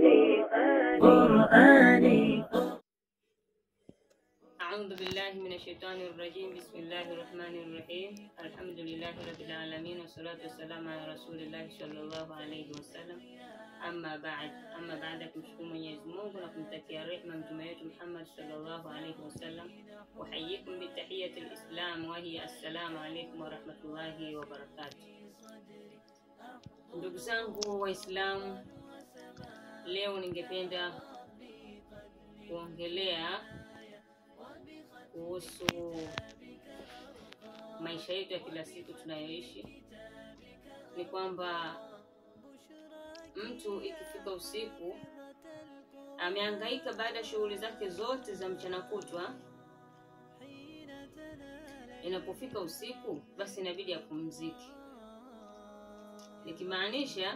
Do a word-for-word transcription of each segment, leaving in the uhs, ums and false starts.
قرآني قرآني. أعوذ بالله من الشيطان الرجيم. بسم الله الرحمن الرحيم. الحمد لله رب العالمين والصلاة والسلام على رسول الله صلى الله عليه وسلم. Amma baad, amma baada kumshukuru Mwenyezi Mungu na kumtakia rehema mtume wetu Muhammad sallallahu alaihi wasallam. Wahayikum bitahiyati alislam wa hiya assalamu alaikum wa rahmatullahi wa barakatuh. Ndugu zangu Waislamu, leo ningependa kuongelea kuhusu maisha yetu ya kila siku tunayoishi. Ni kwamba mtu ikifika usiku amehangaika baada ya shughuli zake zote za mchana kutwa, inapofika usiku basi inabidi apumzike. Nikimaanisha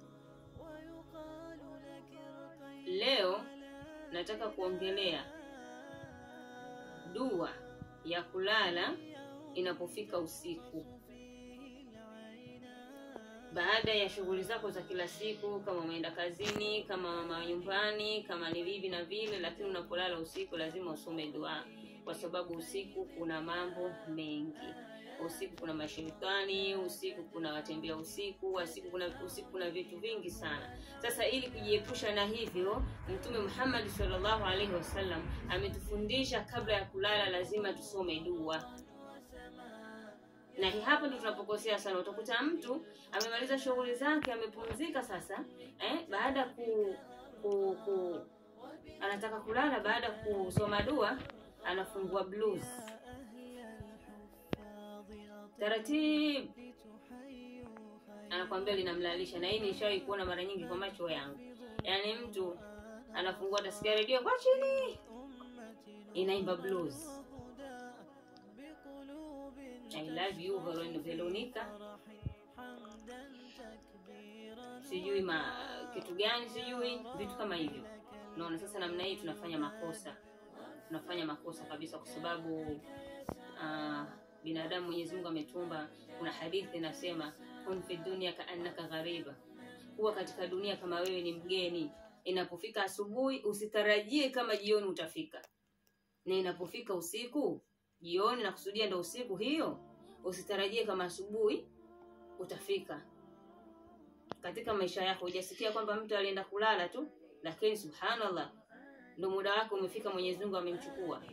leo nataka kuongelea dua ya kulala inapofika usiku. Baada ya shughuli zako za kila siku, kama umeenda kazini, kama mama nyumbani, kama ni bibi na vile, lakini unapolala usiku lazima usome dua, kwa sababu usiku kuna mambo mengi. Usiku kuna mashaitani, usiku kuna watembea usiku, usiku kuna usiku kuna vitu vingi sana. Sasa ili kujiepusha na hivyo, Mtume Muhammad sallallahu alaihi wasallam ametufundisha kabla ya kulala lazima tusome dua. Na hapo ndio tunapokosea sana. Utakuta mtu amemaliza shughuli zake, amepumzika sasa, eh baada ku, ku, ku anataka kulala, baada kusoma dua anafungua blues taratibu, anakuambia linamlalisha. Na hii nishawahi kuona mara nyingi kwa macho yangu. Yaani mtu anafungua tasikia redio kwa chini, inaimba blues, I love you Veronica, sijui ma kitu gani, sijui vitu kama hivyo. Unaona, sasa namna hii tunafanya makosa, tunafanya makosa kabisa, kwa sababu uh, binadamu Mwenyezi Mungu ametumba. Kuna hadithi inasema kun fi dunya kaannaka ghariba, kuwa katika dunia kama wewe ni mgeni. Inapofika asubuhi usitarajie kama jioni utafika, na inapofika usiku, jioni na kusudia ndio usiku hiyo, usitarajie kama asubuhi utafika. Katika maisha yako hujasikia kwamba mtu alienda kulala tu, lakini subhanallah ndio muda wako umefika, Mwenyezi Mungu amemchukua.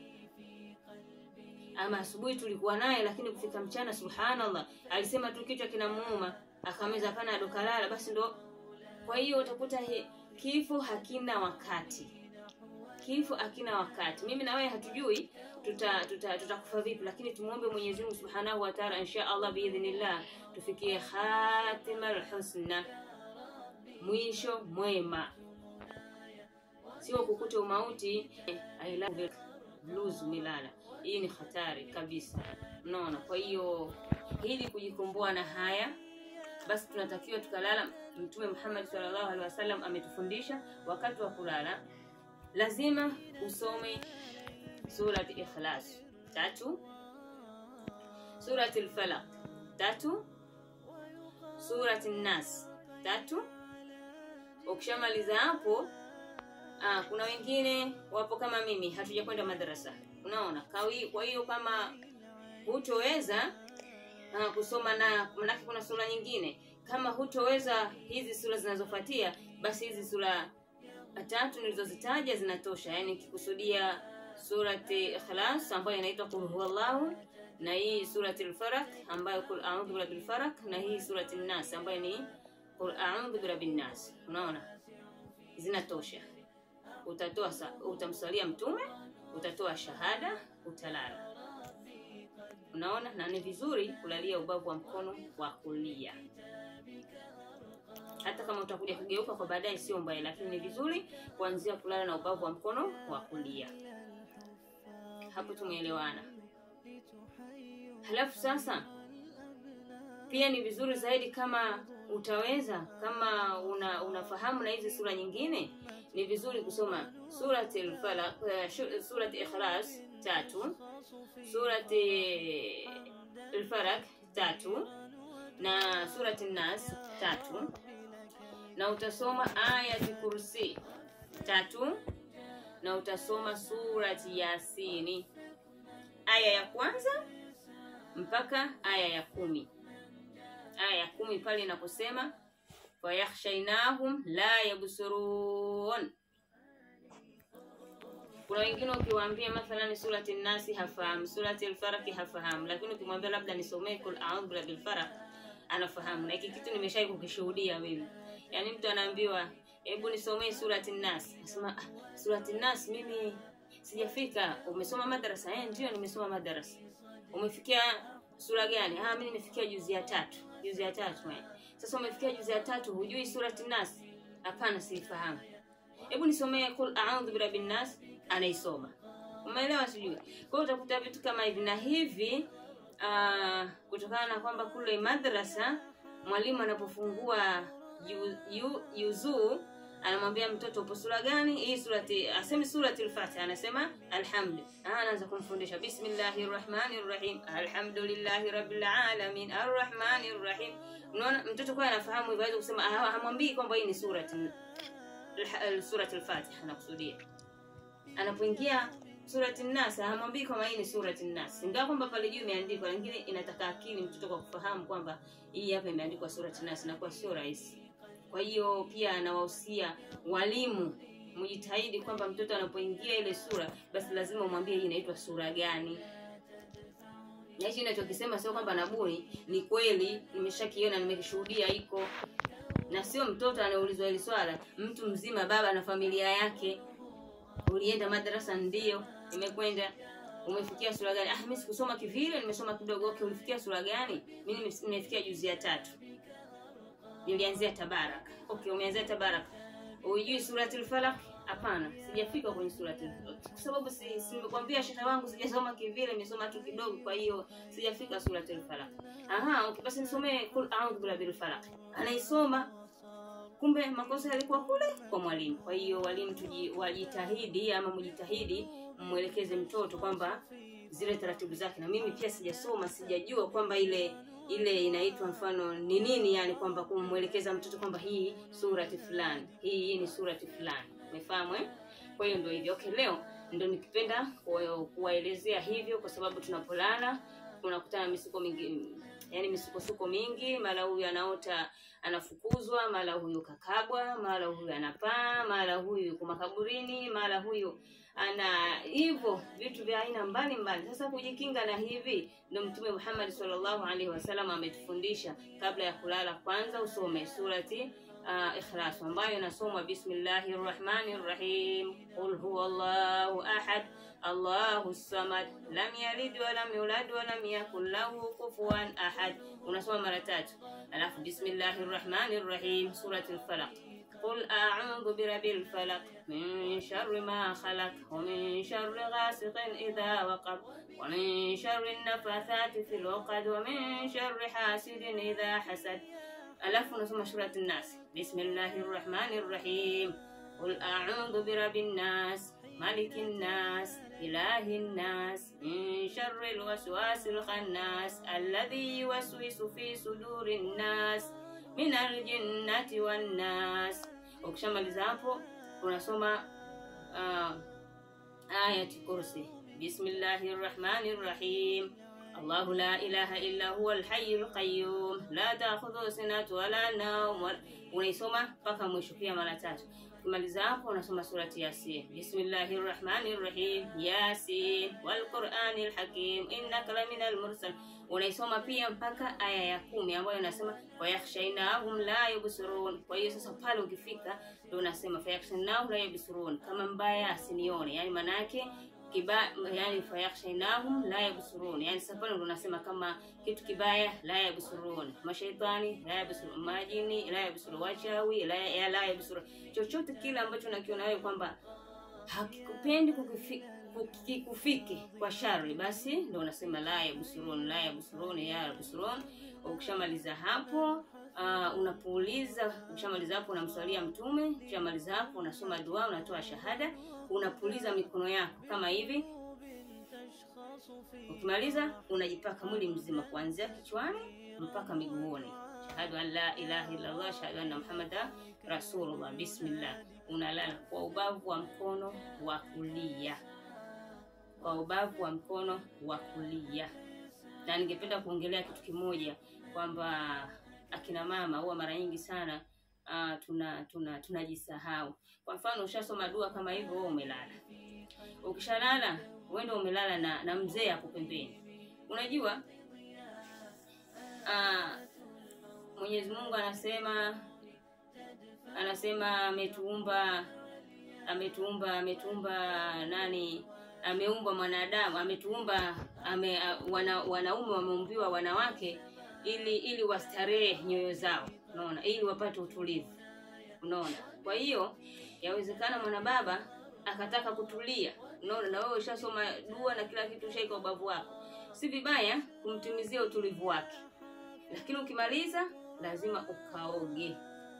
Ama asubuhi tulikuwa naye, lakini kufika mchana subhanallah alisema tu kichwa kinamuuma, akameza pana adokalala, basi ndo. Kwa hiyo utakuta kifo hakina wakati. Kifo hakina wakati. Mimi na wewe hatujui tuta tuta tutakufa vipi, lakini tumuombe Mwenyezi Mungu Subhanahu wa Ta'ala, insha Allah biidhnillah tufikie khatimul husna, mwisho mwema, sio kukuta umauti I love blues milala. Hii ni hatari kabisa, unaona. Kwa hiyo ili kujikomboa na haya, basi tunatakiwa tukalala. Mtume Muhammad sallallahu alaihi wasallam ametufundisha wakati wa kulala lazima usome surati Ikhlas tatu, surati Al-Falaq tatu, surati An-Nas tatu. Ukishamaliza hapo, ah kuna wengine wapo kama mimi hatujakwenda madrasa, unaona. Kwa hiyo kama hutoweza ah, kusoma, na manake kuna sura nyingine, kama hutoweza hizi sura zinazofuatia, basi hizi sura tatu nilizozitaja zinatosha. Yani kikusudia surati Ikhlas ambayo inaitwa Qul huwallahu, na hii surati Al-Falaq ambayo Qul a'udhu birabbil falaq, na hii surati An-Nas ambayo ni Qul a'udhu birabbin nas. Unaona, zinatosha. Utatoa, utamsalia mtume, utatoa shahada, utalala. Unaona, na ni vizuri kulalia ubavu wa mkono wa kulia. Hata kama utakuja kugeuka kwa baadaye sio mbaya, lakini ni vizuri kuanzia kulala na ubavu wa mkono wa kulia. Hapo tumeelewana. Halafu sasa pia ni vizuri zaidi kama utaweza, kama una, unafahamu na hizi sura nyingine, ni vizuri kusoma surati Al-Falaq, surati Ikhlas tatu, surati Al-Falaq tatu, na surati An-Nas tatu. na utasoma ayati kursi tatu, na utasoma surati Yasini aya ya kwanza mpaka aya ya kumi. Aya ya kumi pale inaposema fayakhshaynahum la yabsurun. Kuna wengine ukiwaambia mathalan surati An-Nas hafahamu, surati Al-Falaq hafahamu, lakini ukimwambia labda nisomee kul a'udhu bil falaq anafahamu. Na hiki kitu nimeshawahi kukishuhudia mimi. Yaani mtu anaambiwa hebu nisomee surati An-Nas, nasema ah, surati An-Nas mimi sijafika. Umesoma madrasa? Eh, ndio nimesoma madrasa. Umefikia sura gani? Ah, mimi nimefikia juzi ya tatu. Juzi ya tatu. Eh. Sasa umefikia juzi ya tatu, hujui surati An-Nas? Hapana, sifahamu. Hebu nisomee kul a'udhu birabbin nas, anaisoma. Umeelewa sijui? Kwa hiyo utakuta vitu kama hivi na hivi uh, kutokana na kwamba kule madrasa mwalimu anapofungua yu, yu, yuzu anamwambia mtoto upo sura gani? Hii surati, asemi surati al-Fatiha, anasema alhamd. Anaanza kumfundisha bismillahir rahmanir rahim, alhamdulillahi rabbil alamin, arrahmanir rahim. Unaona mtoto kwa anafahamu hivyo, aweza kusema ah, hamwambii kwamba hii ni surati surati al-Fatiha anakusudia. Anapoingia surati An-Nas hamwambii kwamba hii ni surati An-Nas, ingawa kwamba pale juu imeandikwa, lakini inataka akili mtoto kwa kufahamu kwamba hii hapa imeandikwa surati An-Nas, na kwa sio rahisi. Kwa hiyo pia anawahusia walimu mjitahidi kwamba mtoto anapoingia ile sura basi lazima umwambie hii inaitwa sura gani. Na hicho ninachokisema sio kwamba nabuni, ni kweli nimeshakiona, nimekishuhudia iko. Na sio mtoto anaulizwa hili swala, mtu mzima, baba na familia yake. Ulienda madrasa? Ndio, nimekwenda. Umefikia sura gani? Ah, mimi sikusoma kivile, nimesoma kidogo. Okay, ulifikia sura gani? Mimi nimefikia juzi ya tatu. Nilianzia Tabarak. Okay, umeanzia Tabarak. Unajui surati Al-Falaq? Hapana, sijafika kwenye surati Al-Falaq. Kwa sababu si, si nimekwambia shekhe wangu sijasoma kivile, nimesoma tu kidogo, kwa hiyo sijafika surati Al-Falaq. Aha, okay, basi nisomee kul a'udhu bil falaq. Anaisoma. Kumbe makosa yalikuwa kule kwa mwalimu. Kwa hiyo walimu tuji wajitahidi ama mjitahidi mwelekeze mtoto kwamba zile taratibu zake. Na mimi pia sijasoma, sijajua kwamba ile ile inaitwa mfano ni nini, yani kwamba kumwelekeza mtoto kwamba hii surati fulani, hii ni surati fulani. Umefahamu eh? Kwa hiyo ndio hivyo. Okay, leo ndio nikipenda kuwaelezea hivyo kwa sababu tunapolala tunakutana misuko mingi, yani misukosuko mingi, mara huyu anaota anafukuzwa, mara huyu kakabwa, mara huyu anapaa, mara huyu yuko makaburini, mara huyu ana hivyo vitu vya aina mbalimbali. Sasa kujikinga na hivi ndio Mtume Muhammad sallallahu alaihi wasallam ametufundisha, kabla ya kulala kwanza usome surati uh, Ikhlas, ambayo inasomwa bismillahir rahmanir rahim, qul huwallahu ahad Allahus samad lam yalid wa lam yulad wa lam yakul lahu kufuwan ahad. Unasoma mara tatu. Alafu bismillahir rahmanir rahim, surati Al-Falaq, qul a'udhu birabbil falaq min sharri ma khalaq wa min sharri ghasiqin idha waqab wa min sharri an-nafathati fil 'uqad wa min sharri hasidin idha hasad. Alafu unasoma surati An-Nas, bismillahir rahmanir rahim, qul a'udhu birabbin nas malikin nas ilahin nas min sharril waswasil khannas alladhi yuwaswisu fi sudurin nas minal jinnati wan nas. Ukishamaliza hapo unasoma uh, ayati kursi, bismillahir rahmanir rahim, Allahu la ilaha illa huwal hayyul qayyum la ta'khudhuhu sinatun wa la nawm. Unaisoma mpaka mwisho pia mara tatu. Ukimaliza hapo unasoma surati Yasin, bismillahir rahmanir rahim, Yasin wal qur'anil hakim innaka laminal mursal. Unaisoma pia mpaka aya ya kumi ambayo inasema wayakhshaynahum la yubsirun. Kwa hiyo sasa pale ukifika ndio unasema fayakhshaynahum la yubsirun, kama mbaya asinione, yani maana yake kibaya, yani fayakhshaynahum la yabsurun, yani sasa pale unasema kama kitu kibaya la yabsurun, mashaitani la yabsurun, majini la yabsurun, wachawi la ya la yabsurun, chochote kile ambacho unakiona wewe kwamba hakikupendi kukufiki kwa shari, basi ndio unasema la yabsurun, la yabsurun, ya yabsurun. Ukishamaliza hapo Uh, unapuuliza, ukishamaliza hapo unamswalia Mtume, ukishamaliza hapo unasoma dua, unatoa shahada, unapuuliza mikono yako kama hivi. Ukimaliza unajipaka mwili mzima kuanzia kichwani mpaka miguuni. ashhadu an la ilaha illa Allah, ashhadu anna Muhammadan rasulullah, bismillah. Unalala kwa ubavu wa mkono wa kulia, kwa ubavu wa mkono wa kulia. Na ningependa kuongelea kitu kimoja, kwamba akina mama huwa mara nyingi sana uh, tuna tuna tunajisahau. Kwa mfano, ushasoma dua kama hivyo, wewe umelala. Ukishalala wewe ndio umelala na, na mzee hapo pembeni. Unajua uh, Mwenyezi Mungu anasema anasema ametuumba ametuumba ametuumba nani ameumba mwanadamu, ametuumba ame, wana, wanaume wameumbiwa wanawake ili ili wastarehe nyoyo zao, unaona, ili wapate utulivu, unaona. Kwa hiyo yawezekana mwana baba akataka kutulia, unaona, na wewe ushasoma dua na kila kitu, ushaika ubavu wako, si vibaya kumtimizia utulivu wake, lakini ukimaliza lazima ukaoge,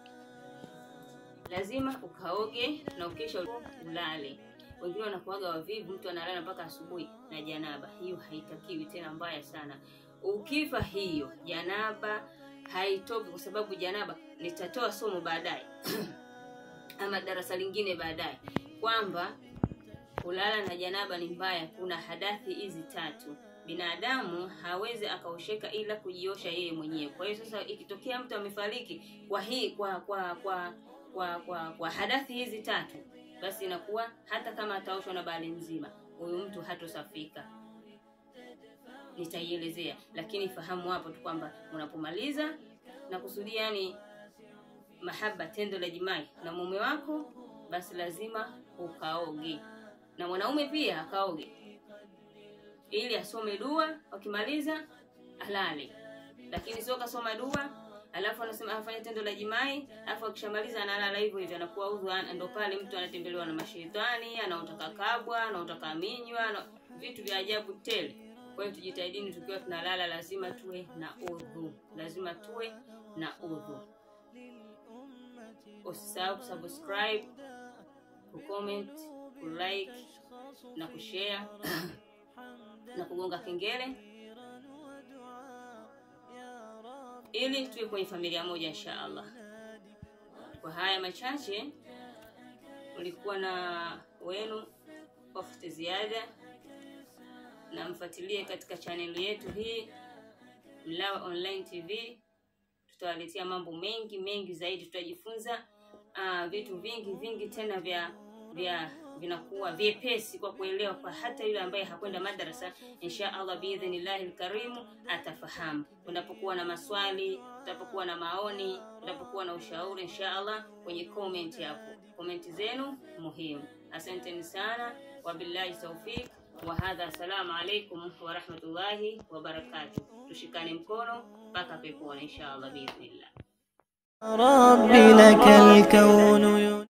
lazima ukaoge na ukisha ulale. Wengine wanakuaga wavivu, mtu analala mpaka asubuhi na janaba. Hiyo haitakiwi tena, mbaya sana. Ukifa hiyo janaba haitoki, kwa sababu janaba nitatoa somo baadaye ama darasa lingine baadaye, kwamba kulala na janaba ni mbaya. Kuna hadathi hizi tatu binadamu hawezi akaosheka ila kujiosha yeye mwenyewe. Kwa hiyo sasa ikitokea mtu amefariki kwa hii kwa kwa kwa kwa kwa, kwa hadathi hizi tatu, basi inakuwa hata kama ataoshwa na bali nzima, huyu mtu hatosafika. Nitaielezea, lakini fahamu hapo tu kwamba unapomaliza na kusudia yani mahaba, tendo la jimai na mume wako, basi lazima ukaoge, na mwanaume pia akaoge ili asome dua, akimaliza alale. Lakini sio kasoma dua alafu anasema afanye tendo la jimai, alafu akishamaliza analala hivyo hivyo, anakuwa udhu. Ndio pale mtu anatembelewa na mashaitani, anaotaka kabwa, anaotaka minywa na vitu vya ajabu tele. Kwa hiyo tujitahidini, tukiwa tunalala lazima tuwe na udhu, lazima tuwe na udhu. Usisahau kusubscribe, kucomment, kulike na kushare na kugonga kengele, ili tuwe kwenye familia moja insha Allah. Kwa haya machache, ulikuwa na wenu Ukhti Ziada, na mfuatilie katika channel yetu hii Mlawa Online T V. Tutawaletea mambo mengi mengi zaidi, tutajifunza uh, vitu vingi vingi tena vya vya vinakuwa vyepesi kwa kuelewa, kwa hata yule ambaye hakwenda madrasa. Insha Allah biidhnillahi alkarim atafahamu. Unapokuwa na maswali, utapokuwa na maoni, utapokuwa na ushauri, insha Allah kwenye comment hapo. Comment zenu muhimu. Asanteni sana, wabillahi tawfik wa hadha. Assalamu alaikum wa rahmatullahi wa barakatuh. Tushikane mkono mpaka peponi insha Allah biidhnillah. Rabbi lakal kaunu